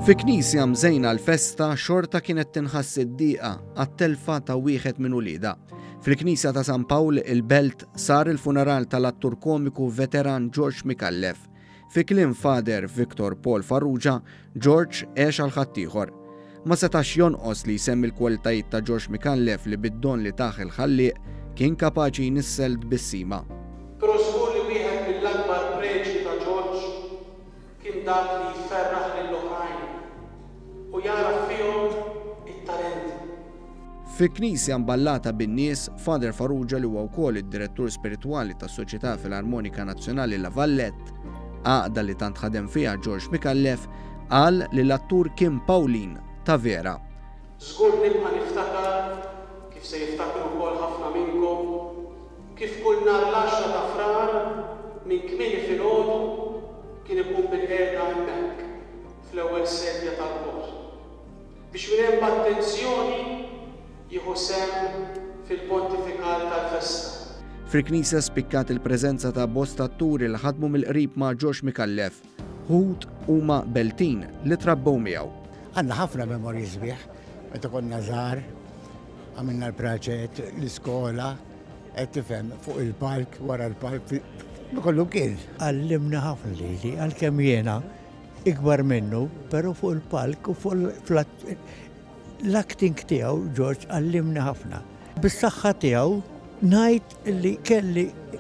Fi knisja mżejna l-festa xorta kienet tinħass id-dieqa għat-telfa ta' wieħed minn ulieda. Fil-Knisja ta' San Pawl il-Belt sar il-funeral tal-attur komiku veteran George Micallef. Fi kliem Father Victor Paul Farrugia, George għex għal ħaddieħor. Ma setax jonqos li jsemmi l-kwalitajiet ta' George Micallef li bid-don li taħ il-ħallieq kien kapaċi jnisseld bis-sima. Però żgur li wieħed mill-akbar preġi ta' George kien dak li jferraħ lill-oħrajn u jara fihom it-talenti. Fi knisja mballata bin-nies, Father Farrugia li huwa wkoll id-direttur spiritwali tas-Soċjetà Filarmonika Nazzjonali La Vallette, għaqda li tant ħadem fiha George Micallef, qal li l-attur kien Pawlin ta' vera. Żgur nibqa' niftakar kif se jiftakru wkoll ħafna minnkom kif kull nhar l-10 ta' frar minn kmieni filgħodu kien ikun bil-qiegħda hemmhekk fl-ewwel sedja tal-bord biex minn hemm b'attenzjoni jieħu sehem fil-pontifikal tal-festa. Fil-Knisja spikkat il-preżenza ta' bosta atturi li ħadmu mill-qrib ma' George Micallef, ħud huma Beltin li trabbew miegħu. Għandna ħafna memorji sbieħ, meta konna żgħar, għamilna l-proġett, l-iskola, qed tifhem fuq il-park, wara l-park, kollu kien. Għallimna ħafna lili, għalkemm jiena ikbar minnu, però fuq il-park u fuq l-acting tiegħu George għallimna ħafna. Bis-saħħa tiegħu ngħid li kelli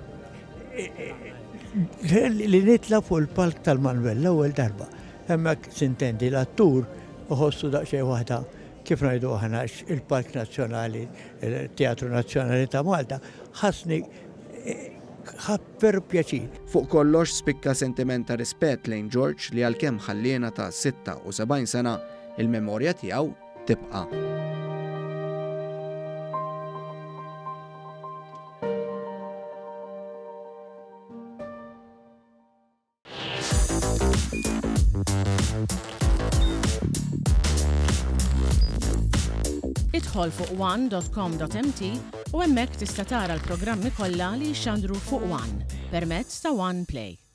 li nitla fuq il-palk tal-Manuel l-ewwel darba. Hemmhekk sintendi l-attur uħossu daqsxejn waħda kif ngħidu aħna il-Park Nazzjonali, il-Teatru Nazzjonali ta' Malta, ħassni ħabber pjaċir. Fuq kollox spikka sentiment ta' rispett lejn George li għalkemm ħalliena ta' 76 sena il-memorja tiegħu tibqa'. Idħol fuq one.com.mt u hemmhekk tista' tara l-programmi kollha li jxandru fuq One permezz ta' One Play.